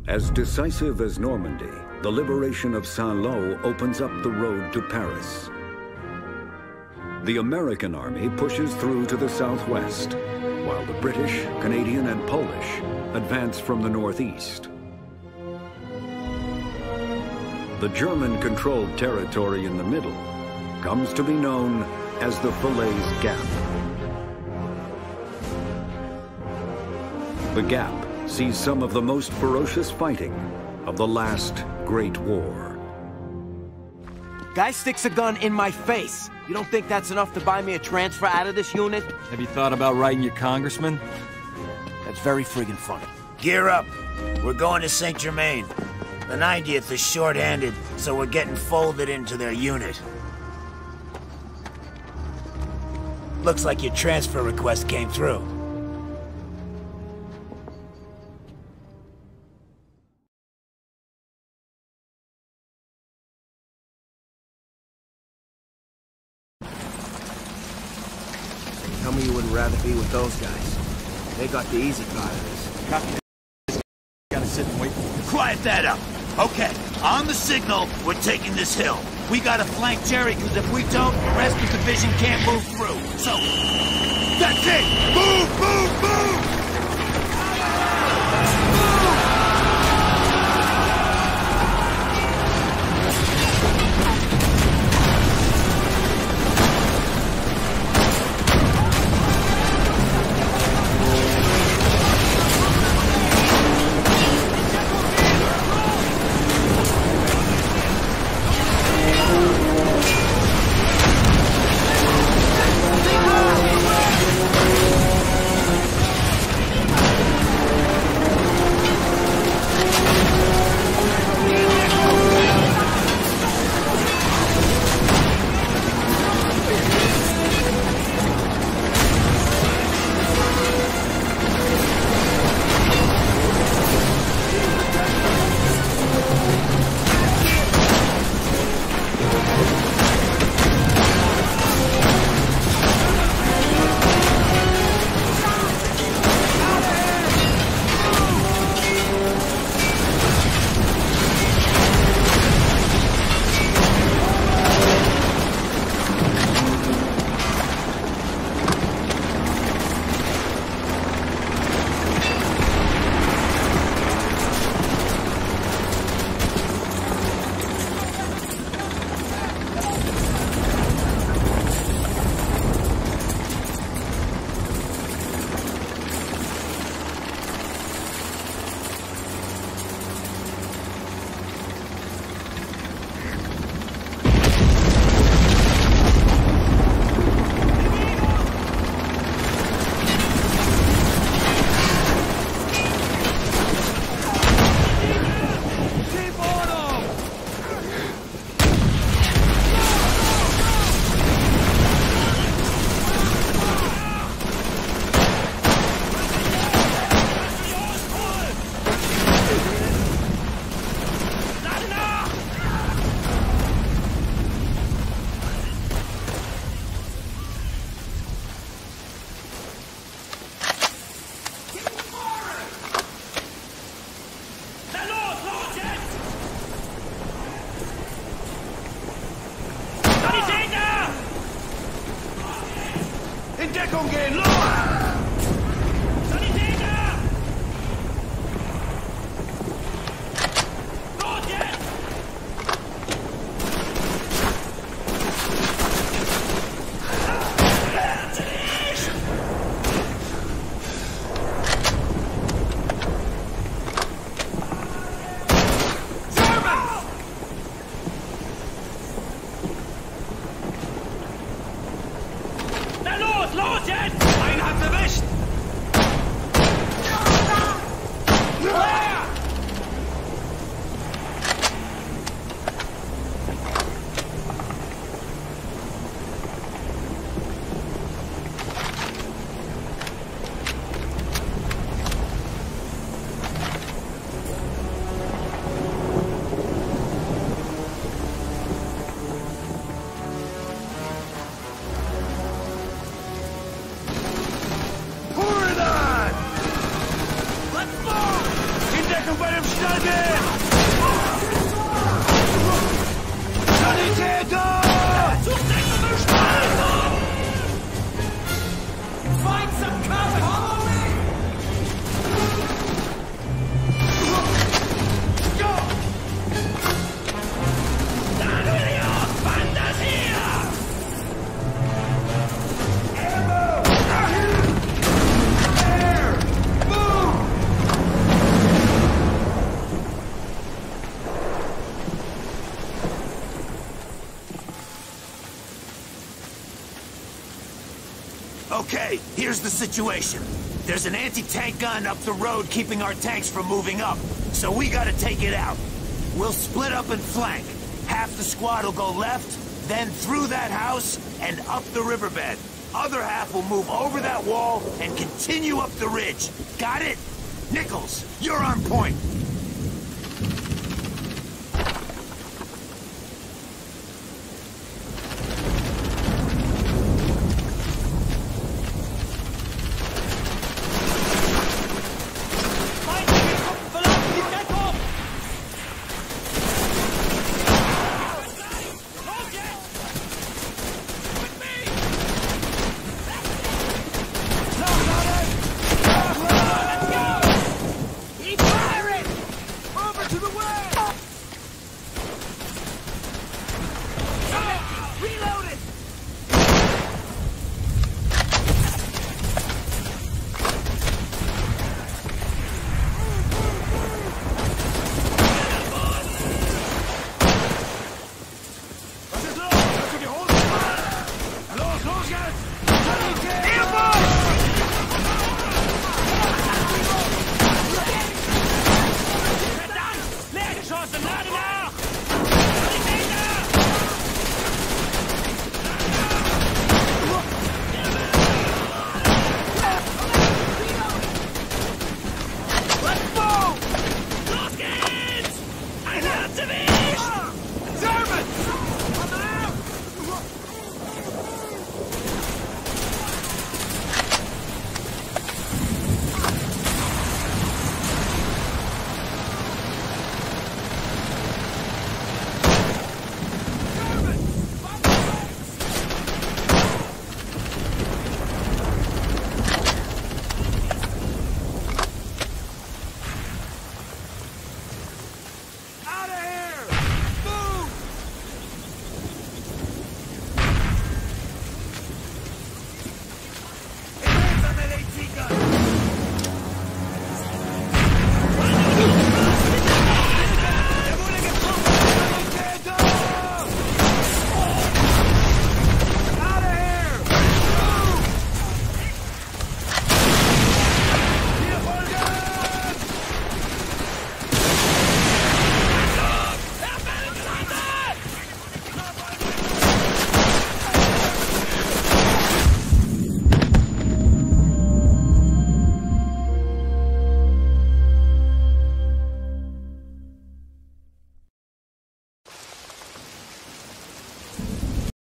As decisive as Normandy, the liberation of Saint-Lô opens up the road to Paris. The American army pushes through to the southwest, while the British, Canadian, and Polish advance from the northeast. The German-controlled territory in the middle comes to be known as the Falaise Gap. The Gap sees some of the most ferocious fighting of the last Great War. Guy sticks a gun in my face. You don't think that's enough to buy me a transfer out of this unit? Have you thought about writing your congressman? That's very friggin' funny. Gear up. We're going to Saint-Germain. The 90th is short-handed, so we're getting folded into their unit. Looks like your transfer request came through. Tell me you wouldn't rather be with those guys. They got the easy part of this. Gotta sit and wait for you. Quiet that up. Okay, on the signal, we're taking this hill. We gotta flank Jerry, because if we don't, the rest of the division can't move through. So, that's it! Move, move, move! Deckung gehen! Los! Sanitäter! Los jetzt! Los jetzt! Einen hat's erwischt! Okay, here's the situation. There's an anti-tank gun up the road keeping our tanks from moving up, so we gotta take it out. We'll split up and flank. Half the squad will go left, then through that house and up the riverbed. Other half will move over that wall and continue up the ridge. Got it? Nichols, you're on point.